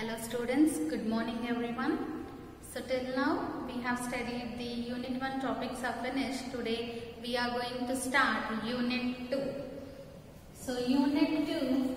Hello students, good morning everyone. So till now we have studied the unit 1 topics are finished. Today we are going to start unit 2. So unit 2,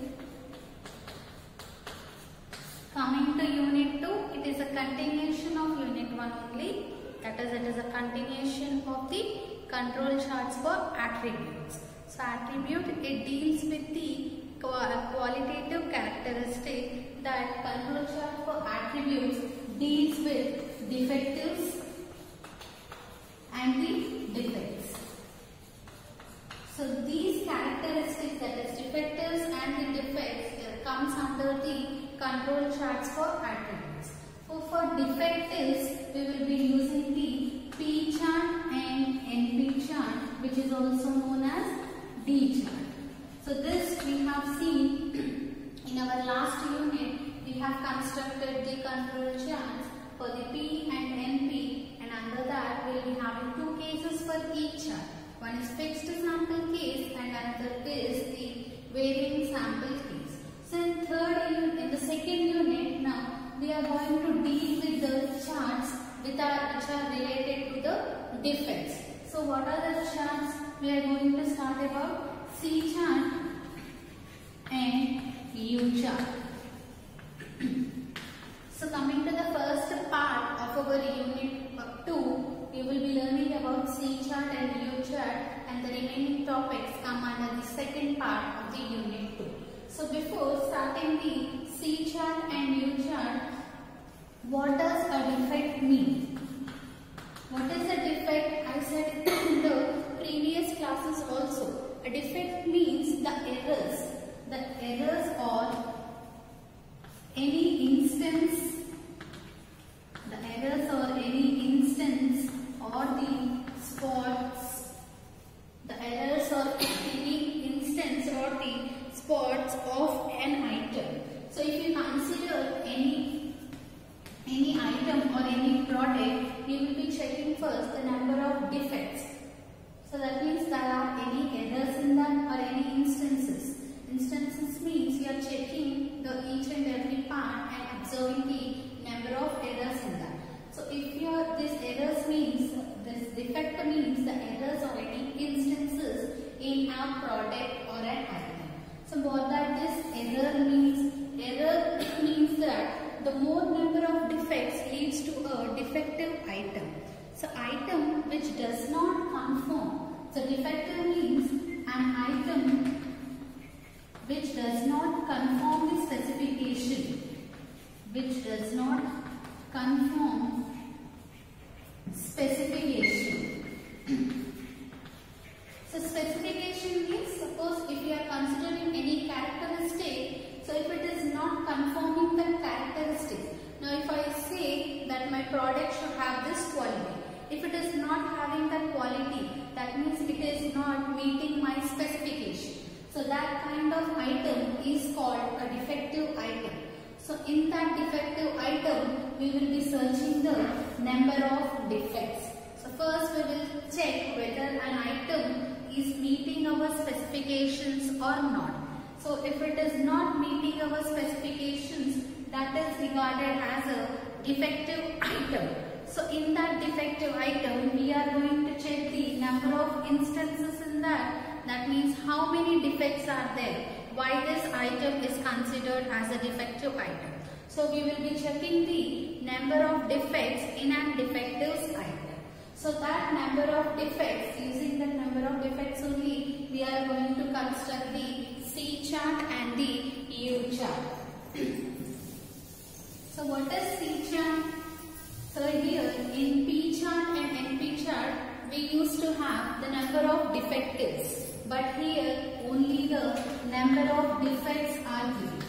coming to unit 2, it is a continuation of unit 1 only. That is, it is a continuation of the control charts for attributes. So attribute, it deals with the qualitative characteristic that control chart for attributes deals with defectives and the defects. So these characteristics, that is defectives and the defects, comes under the control charts for attributes. So for defectives, we will be using the P chart and NP chart, which is also known as D chart. So this we have seen in our last unit. We have constructed the control charts for the P and NP, and under that we will be having two cases for each chart. One is fixed sample case and another is the varying sample case. So in the second unit, now we are going to deal with the charts which are related to the defects. So what are the charts we are going to start about? C chart and U chart. So coming to the first part of our unit 2, we will be learning about C chart and U chart, and the remaining topics come under the second part of the unit 2. So before starting the C chart and U chart, what does a defect mean? What is a defect? I said in the previous classes also. A defect means the errors or any instance, or the spots, of an item. So if you consider any item or any product, you will be checking first the number of defects. So that means there are any errors in that or any instances. Instances means you are checking each and every part and observing the number of errors in that. So if this defect means the errors or any instances in a product or an item. So what that is error means? Error means that the more number of defects leads to a defective item. So item which does not conform. So defective means an item which does not conform the specification. So specification means, suppose if you are considering any characteristic, so if it is not conforming that characteristic. Now if I say that my product should have this quality, if it is not having that quality, that means it is not meeting my specification. So that kind of item is called a defective item. So in that defective item, we will be searching the number of defects. So first we will check whether an item is meeting our specifications or not. So if it is not meeting our specifications, that is regarded as a defective item. So in that defective item, we are going to check the number of instances in that. That means how many defects are there. Why this item is considered as a defective item. So we will be checking the number of defects in a defectives item. So that number of defects, using that number of defects only, we are going to construct the C chart and the U chart. So what is C chart? So here in P chart and NP chart, we used to have the number of defectives. But here only the number of defects are given.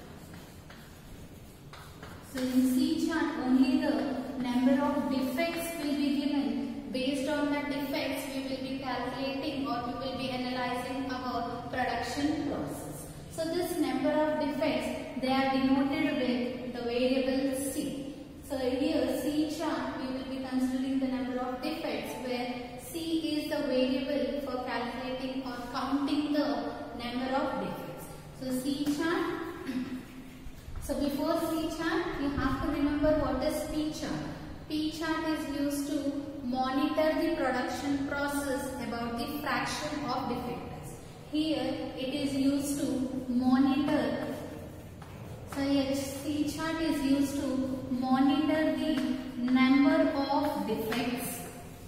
So in C chart only the number of defects will be given. Based on the defects we will be calculating or we will be analyzing our production process. So this number of defects, they are denoted with the variable C. So here C chart we will be considering the number of defects where C is the variable for calculating or counting the number of defects. So C chart. So before C C chart, you have to remember what is P chart. P chart is used to monitor the production process about the fraction of defectors. Here it is used to monitor. So yes, C chart is used to monitor the number of defects.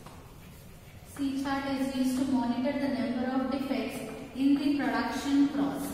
C chart is used to monitor the number of defects in the production process.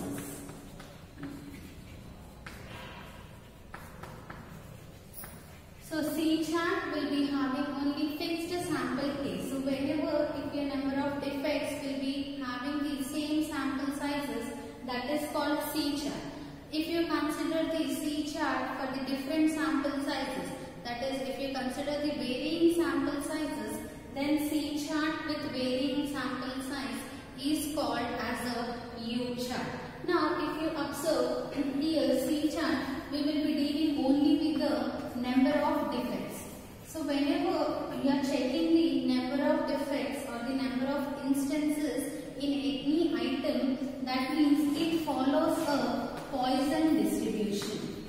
So C chart will be having only fixed sample case. So whenever if your number of defects will be having the same sample sizes, that is called C chart. If you consider the C chart for the different sample sizes, that is if you consider the varying sample sizes, then C chart with varying sample size is called as a U chart. Now if you observe here C chart, we will be dealing only with the number of defects. So whenever you are checking the number of defects or the number of instances in any item, that means it follows a Poisson distribution.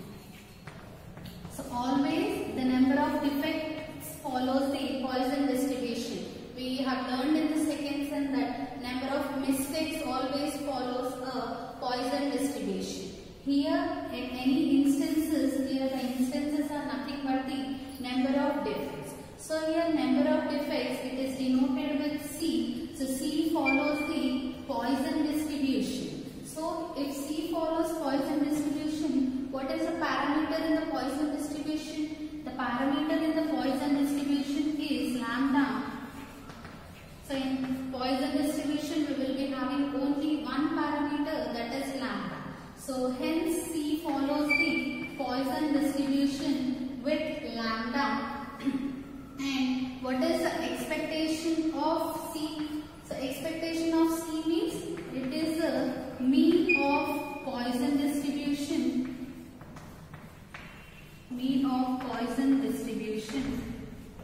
So always the number of defects follows the Poisson distribution. We have learned in the second sem that number of mistakes always follows a Poisson distribution. Here in any instances, here the instances are nothing but the number of defects. So here number of defects, it is denoted with C. So C follows the Poisson distribution. So if C follows Poisson distribution, what is the parameter in the Poisson distribution? The parameter in the Poisson distribution is lambda. So in Poisson distribution, we will be having only one parameter, that is lambda. So hence C follows the Poisson distribution with lambda. And what is the expectation of C? So expectation of C means it is the mean of Poisson distribution. Mean of Poisson distribution.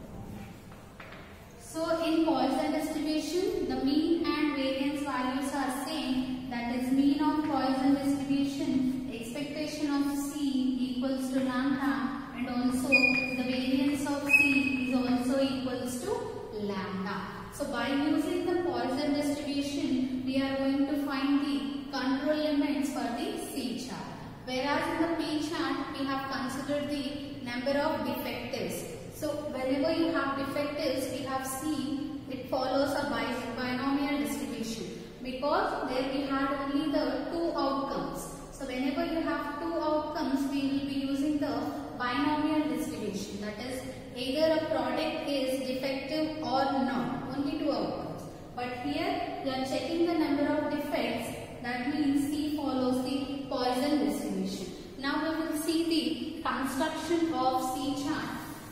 So in Poisson distribution, the mean and variance values are same. That is mean of Poisson distribution. Expectation of C equals to lambda, and also the variance of C is also equals to lambda. So by using the Poisson distribution, we are going to find the control limits for the C chart. Whereas in the P chart, we have considered the number of defectives. So whenever you have defectives, we have C, it follows a binomial distribution, because there we had only the two outcomes. So whenever you have two outcomes, we will be using the binomial distribution. That is, either a product is defective or not. Only two outcomes. But here you are checking the number of defects. That means C follows the Poisson distribution. Now we will see the construction of C chart.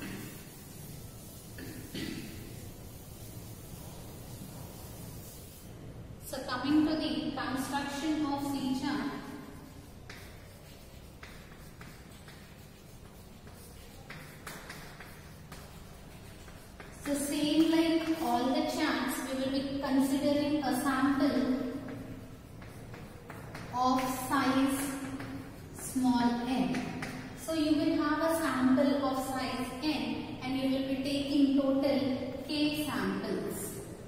So coming to the construction of C chart. So same like all the charts, we will be considering a sample of size small n. So you will have a sample of size n and you will be taking total k samples.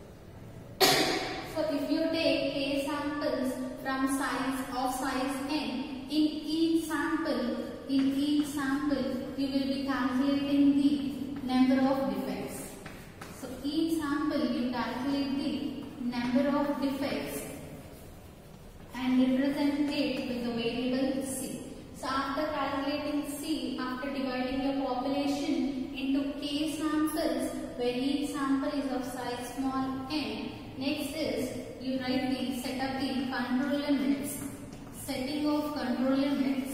So if you take k samples from size n, in each sample you will be calculating the number of defects. So each sample you calculate the number of defects and represent it with the variable C. So after calculating C, after dividing your population into k samples, where each sample is of size small n, next is you write the set up the control limits, setting of control limits.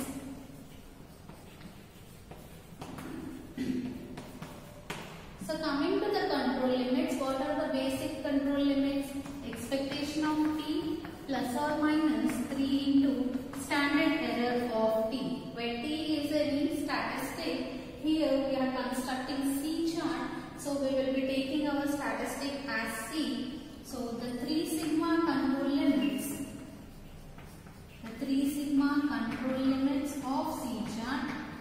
So coming to the control limits, what are the basic control limits? Expectation of t plus or minus 3 into standard error of t, where t is a mean statistic. Here we are constructing C chart, so we will be taking our statistic as C. So the 3 sigma control limits of C chart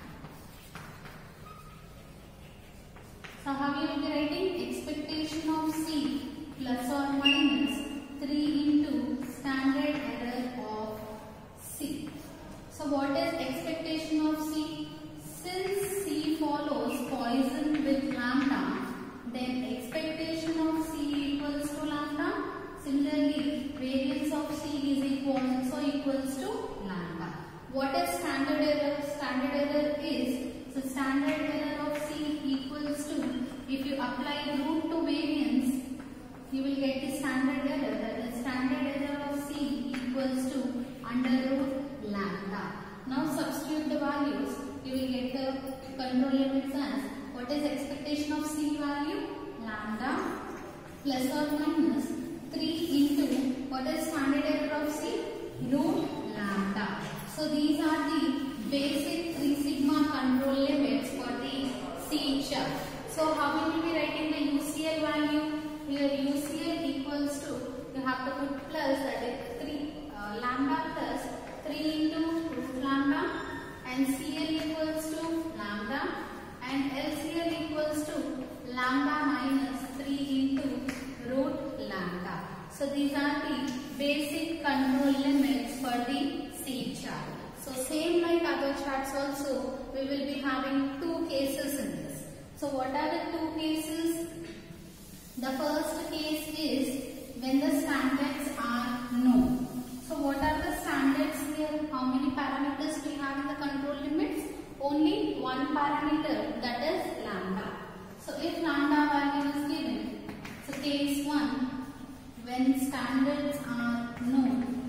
plus or minus 3 into standard error of C. So what is expectation of C? Since C follows Poisson with lambda, then expectation of C equals to lambda. Similarly, variance of C is also equals to lambda. What is standard error? Standard error is, so standard error of C equals to, if you apply root to variance, you will get the standard error. That is standard error of C equals to under root lambda. Now substitute the values. You will get the control limits as, what is expectation of C value? Lambda plus or minus 3 into, what is standard error of C? Root lambda. So these are the basic 3 sigma control limits for the C chart. So how we will be writing the UCL value? Here UCL equals to, you have to put plus, that is 3 lambda plus 3 into root lambda, and CL equals to lambda, and LCL equals to lambda minus 3 into root lambda. So these are the basic control limits for the C chart. So same like other charts also, we will be having 2 cases in this. So what are the 2 cases? The first case is when the standards are known. So what are the standards here? How many parameters we have in the control limits? Only one parameter, that is lambda. So if lambda value is given, so case 1, when standards are known,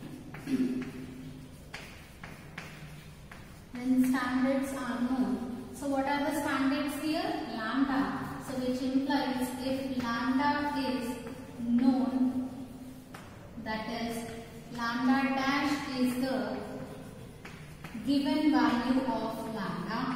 when standards are known. So what are the standards here? Lambda. So which implies if lambda is known, that is lambda dash is the given value of lambda.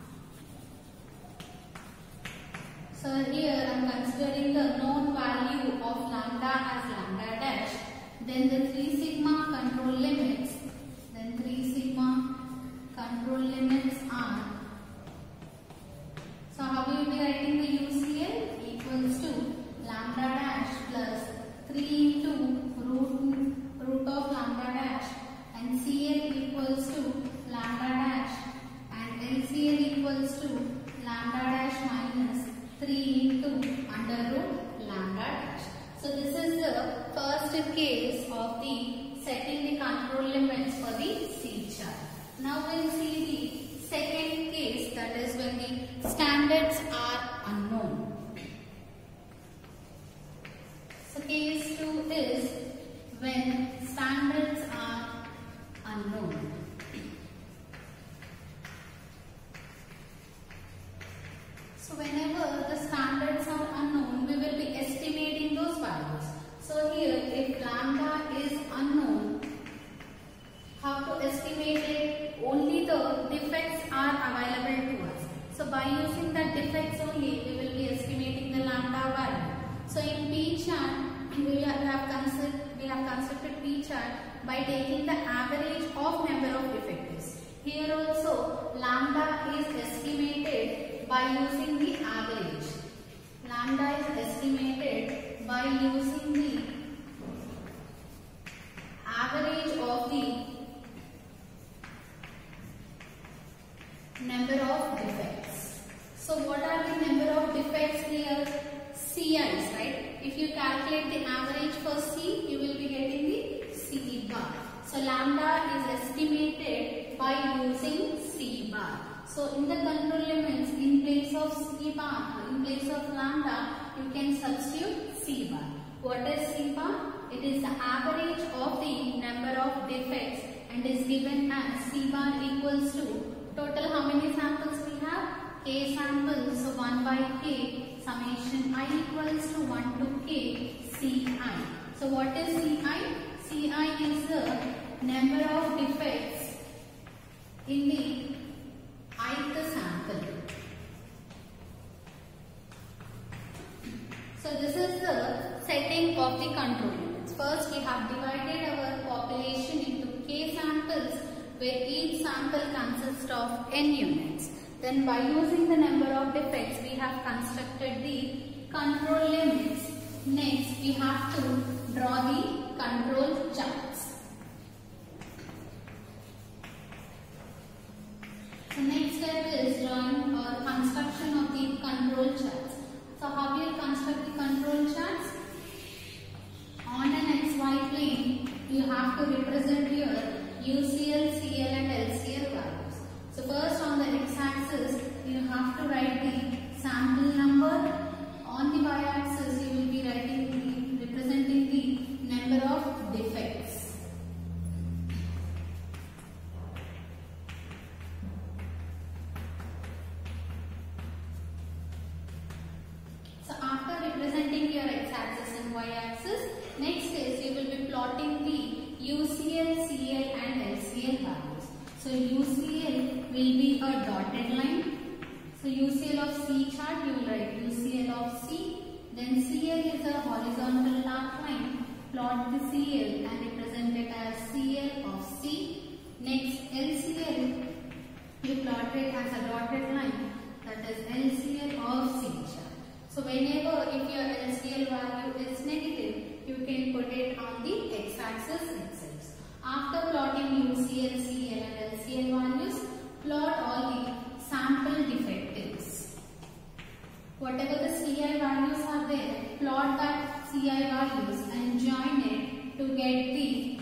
So here I am considering the known value of lambda as lambda dash. Then the 3 sigma control limits. Then 3 sigma control limits are. So how we will be writing the UCL equals to lambda dash plus 3 into root of lambda dash, and CL equals to lambda dash, and LCL equals to lambda dash minus 3 into under root lambda dash. So this is the first case of the setting the control limits for the C chart. Now we will see the second case, that is when the standards are unknown. So case 2 is when standards are unknown. So whenever the standards are unknown, we will be estimating those values. So here if lambda is unknown, how to estimate it? Only the defects are available to us. So by using the defects only, we will be estimating the lambda value. So in P chart, we have constructed P chart by taking the average of number of defects. Here also lambda is estimated by using the average. Lambda is estimated by using the average of the number of defects. So what are the number of defects here? CIs, right? If you calculate the average for C, you will be getting the C bar. So lambda is estimated by using C bar. So in the control limits, in place of C bar, in place of lambda, you can substitute C bar. What is C bar? It is the average of the number of defects and is given as C bar equals to total how many samples we have? K samples. So 1 by K summation I equals to 1 to K Ci. So what is Ci? Ci is the number of defects in the ith sample. So this is the setting of the control limits. First we have divided our population into K samples, where each sample consists of n units. Then by using the number of defects, we have constructed the control limits Next, we have to draw the control charts. The next step is drawing or construction of the control charts. So how we will construct the control charts? On an XY plane, you have to represent your UCL, CL and LCL values. So first on the x-axis, you have to write the sample number. On the y-axis, you will be representing the number of defects. So after representing your x-axis and y-axis, next is you will be plotting the UCL, CL and LCL values. So UCL will be a dotted line. So UCL of C chart, you will write UCL of C. Then CL is a horizontal dark line. Plot the CL and represent it as CL of C. Next LCL, you plot it as a dotted line. That is LCL of C chart. So whenever if your LCL value is negative, you can put it on the x-axis itself. After plotting UCL, CL and LCL values, plot all the sample defectives. Whatever the CI values are there, plot that CI values and join it to get the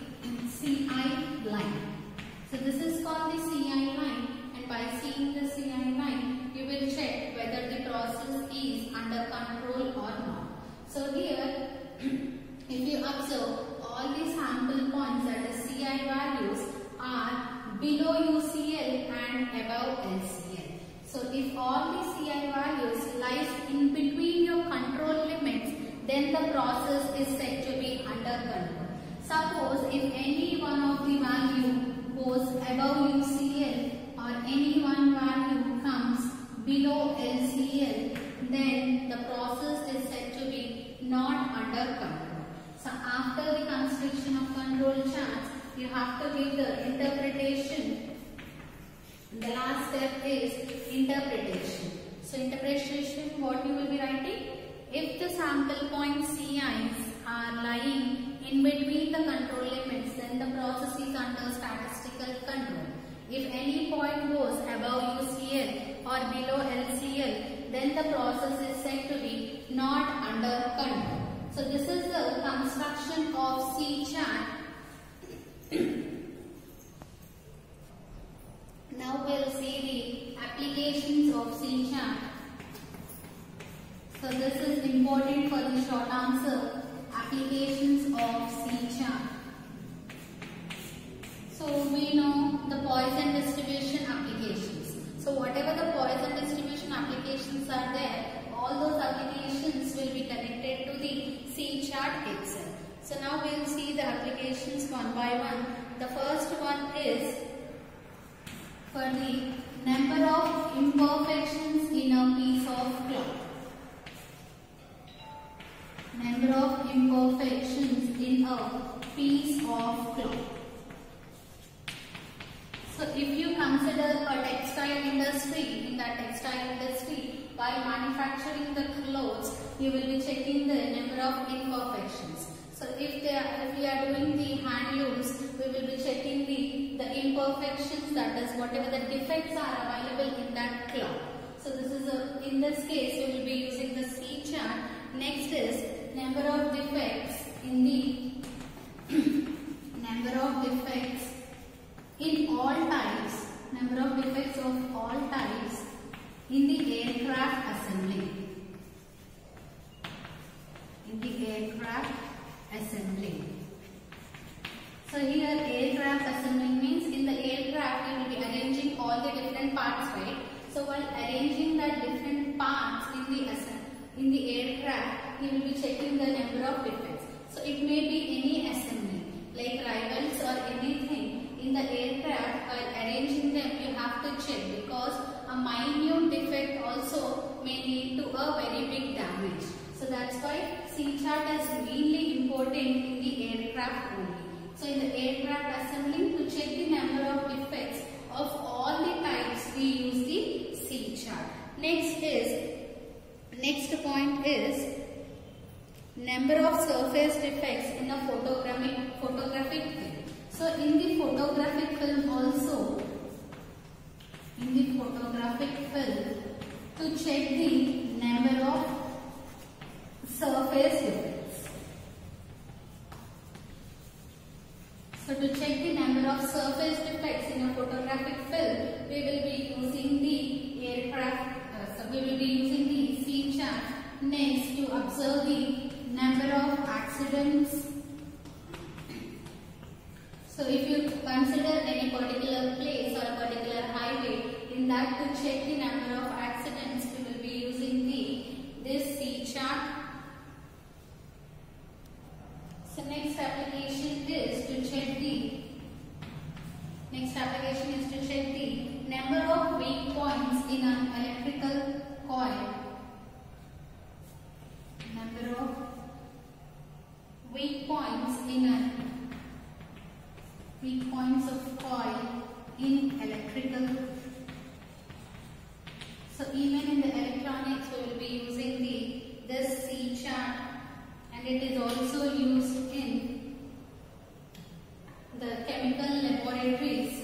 CI line. So this is called the CI line, and by seeing the CI line, you will check whether the process is under control or not. So here, if you observe, all the sample points, that is CI values, are below UCL and above LCL. So if all the CI values lies in between your control limits, then the process is said to be under control. Suppose if any one of the value goes above UCL or any one value comes below LCL, then the process is said to be not under control. So after the construction of control charts, you have to give the interpretation. The last step is interpretation. So interpretation, what you will be writing? If the sample point CIs are lying in between the control limits, then the process is under statistical control. If any point goes above UCL or below LCL, then the process is said to be not under control. So this is the construction of C chart. Now we will see the applications of C chart. So this is important for the short answer, applications of C chart. So we know the Poisson distribution applications. So whatever the Poisson distribution applications are there, all those applications will be connected to the C chart itself. So now we will see the applications one by one. The first one is for the number of imperfections in a piece of cloth. Number of imperfections in a piece of cloth. So if you consider a textile industry, in that textile industry, while manufacturing the clothes, you will be checking the number of imperfections. So if we are doing the handlooms, we will be checking the imperfections, that is whatever the defects are available in that cloth. So this is in this case we will be using the C chart. Next is number of defects in the number of defects in all types, number of defects of all types in the aircraft assembly. In the aircraft assembly. So here aircraft assembly means in the aircraft you will be arranging all the different parts, right? So while arranging the different parts in the aircraft, you will be checking the number of defects. So it may be any assembly like rivals or anything in the aircraft. While arranging them, you have to check, because a minute defect also may lead to a very big damage. So that's why C chart is mainly important in the aircraft only. So in the aircraft assembly, to check the number of defects of all the types, we use the C chart. Next point is number of surface defects in a photographic film. So in the photographic film also, to check the number of surface defects. So to check the number of surface defects in a photographic film, we will be using the C chart. Next, to observe the number of accidents. So if you consider any particular place or a particular highway, in that to check the number of accidents, we will be using this C chart. So next application is to check the number of weak points in an electrical coil. Number of weak points of coil in electrical. So even in the electronics, we will be using this C chart, and it is also used in the chemical laboratories.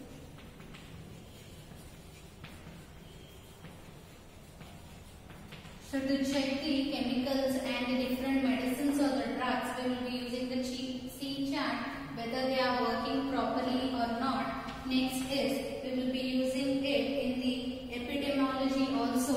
So to check the chemicals and the different medicines or the drugs, we will be using the C chart, whether they are working properly or not. Next is, we will be using it in the epidemiology also.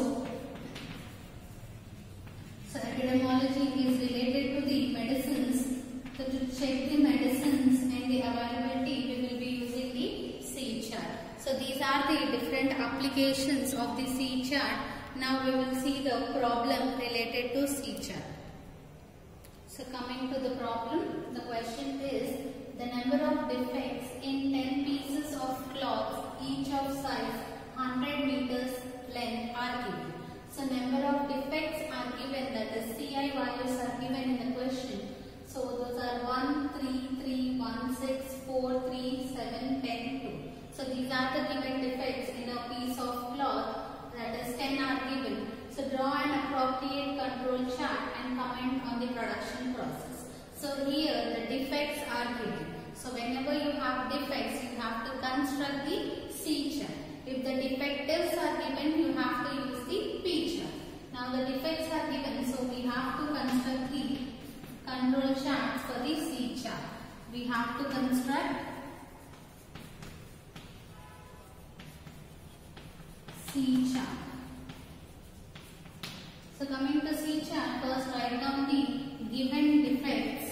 So epidemiology is related to the medicines. So to check the medicines and the availability, we will be using the C chart. So these are the different applications of the C chart. Now we will see the problem related to C chart. So coming to the problem, the question is the number of defects in 10 pieces of cloth, each of size 100 meters length are given. So number of defects are given, that is CI values are given in the question. So those are 1, 3, 3, 1, 6, 4, 3, 7, 10, 2. So these are the given defects in a piece of cloth, that is 10 are given. So draw an appropriate control chart and comment on the production process. So here the defects are given. So whenever you have defects, you have to construct the C chart. If the defectives are given, you have to use the P chart. Now the defects are given, so we have to construct the control charts for the C chart. We have to construct C chart. So coming to C chart, first write down the given defects.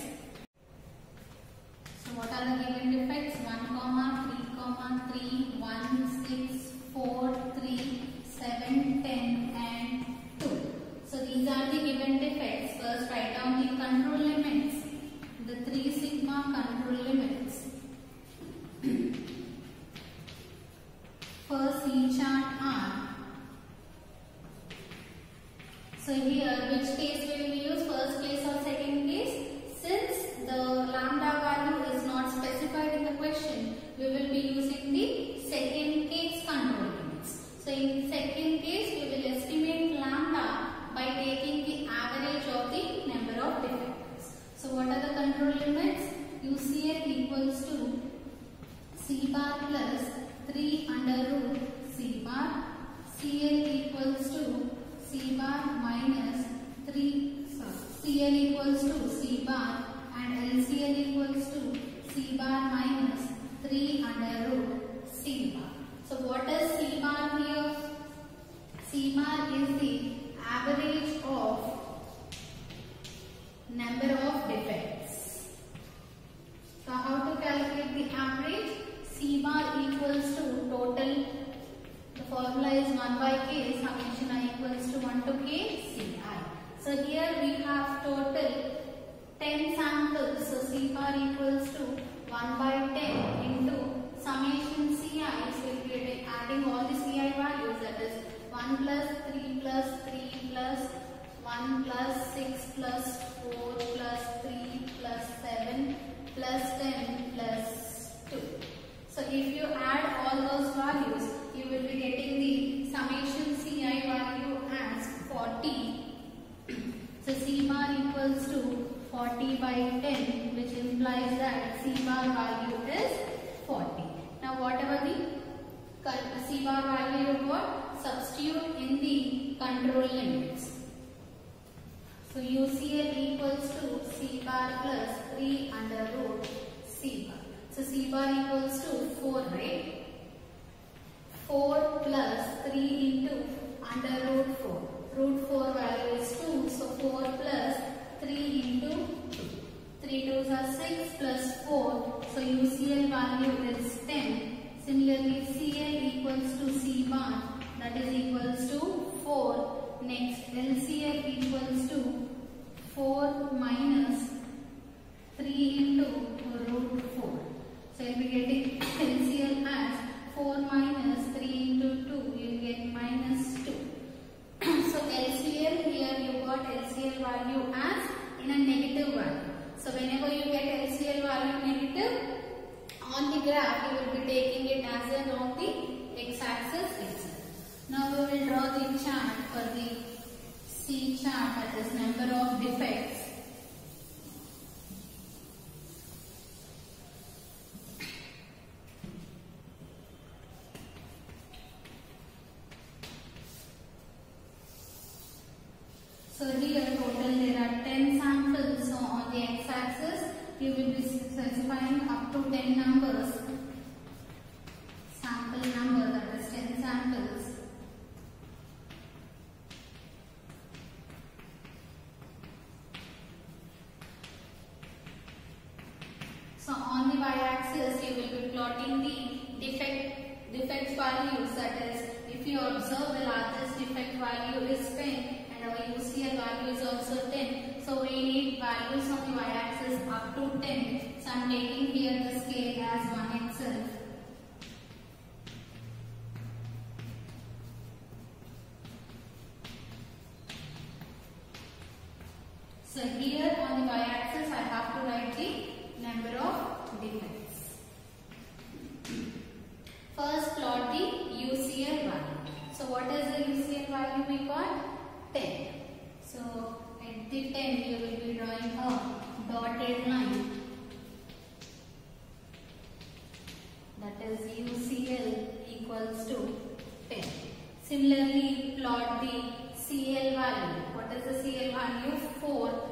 So what are the given defects? 1, 3, 3, 1, 6, 4, 3, 7, 10 and 2. So these are the given defects. First write down the control limits. The 3 sigma control limits. For C chart are. So here, which case we will use? First case or second case? Since the lambda value is not specified in the question, we will be using the second case control limits. So in the second case, we will estimate lambda by taking the average of the number of defects. So what are the control limits? UCL equals to C bar plus 3 under root C bar. CL equals to C bar minus 3, CL equals to C bar and LCL equals to C bar minus 3 under root C bar. So what is C bar here? C bar is the average of number of defects. So how to calculate the average? C bar equals to total. The formula is 1 by k, summation I equals to 1 to k Ci. So here we have total 10 samples. So C bar equals to 1 by 10 into summation Ci. So if we are adding all the Ci values, that is 1 plus 3 plus 3 plus 1 plus 6 plus 4 plus 3 plus 7 plus 10 plus 2. So if you add all those values, you will be getting the summation Ci value as 40. So C bar equals to substitute in the control limits. So UCL equals to C bar plus 3 under root C bar. So C bar equals to 4, right? 4 plus 3 into under root 4. Root 4 value is 2. So 4 plus 3 into 2. 3 2s are 6 plus 4. So UCL value is 10. Similarly, CL equals to C bar, that is equals to 4. Next, LCL equals to 4 minus 3 into root 4. So you will be getting LCL as 4 minus 3 into 2. You will get minus 2. So LCL, here you got LCL value as in a negative value. So whenever you get LCL value negative, on the graph you will be taking it as along the x-axis itself. Now we will draw the chart for the C chart, that is number of defects. So here total there are 10 samples. So on the x-axis you will be specifying up to 10 numbers. Sample number, that is 10 samples. So on the y-axis you will be plotting the defect values, that is if you observe the largest defect value is 10 and our UCL value is also 10. So we need values on the y-axis up to 10. So I am taking here the scale as 1 itself. So here on the y-axis I have to write the number of defects. First plot the UCL value. So what is the UCL value we got? 10. So at the 10 you will be drawing a dotted line. That is UCL equals to 10. Similarly plot the CL value. What is the CL value? 4.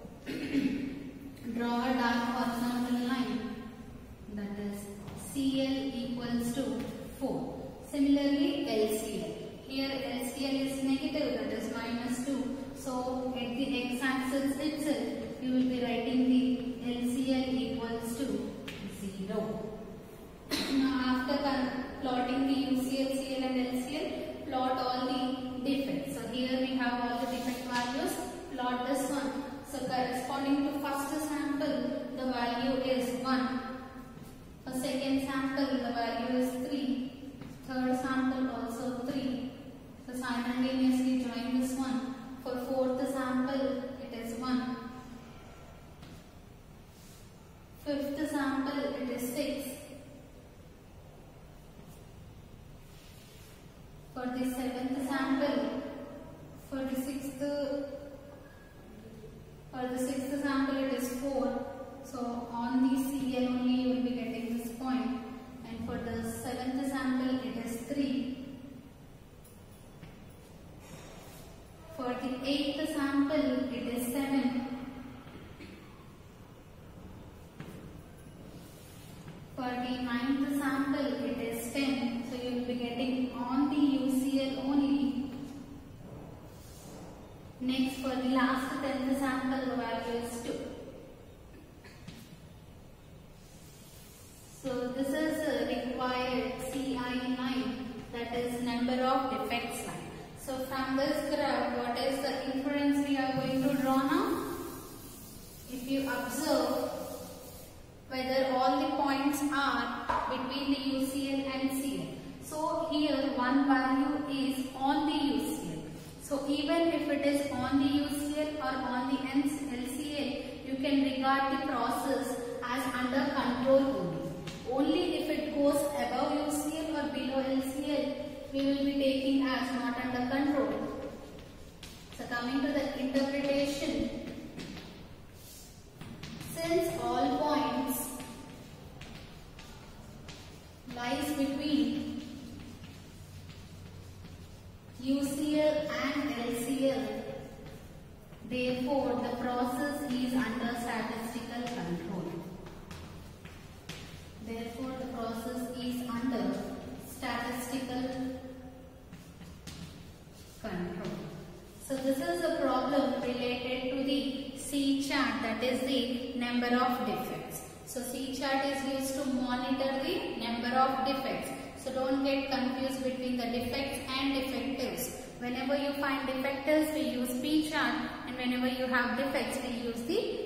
Draw a dark horizontal line. That is CL equals to 4. Similarly LCL. Here LCL is negative, that is minus 2. So at the x-axis itself you will be writing the LCL equals to 0. Now after plotting the UCL, CL and LCL, plot all the defects. So here we have all the defect values. Plot this one. So corresponding to first sample, the value is 1. For second sample, the value is 3. Third sample also 3. So simultaneously join this one. For fourth sample, it is 1. Fifth sample, it is 6. For the seventh sample, for the sixth sample, it is 4. So on the CL only you will be getting this point. And for the seventh sample, it is 3. For the eighth sample, it is 7. For the ninth sample, it is 10. So you will be getting on the UCL only. Next, for the last 10th sample, the value is 2. So this is required CI line, that is number of defects line. So from this graph, what is the inference we are going to draw now? If you observe whether all the points are between the UCL and CL. So here one value is on the UCL. So even if it is on the UCL or on the LCL, you can regard the process as under control only. Only if it goes above UCL or below LCL, we will be taking as not under control. So coming to the interpretation, since all points lies between that is the number of defects. So C chart is used to monitor the number of defects. So don't get confused between the defects and defectives. Whenever you find defectives, we use P chart, and whenever you have defects, we use the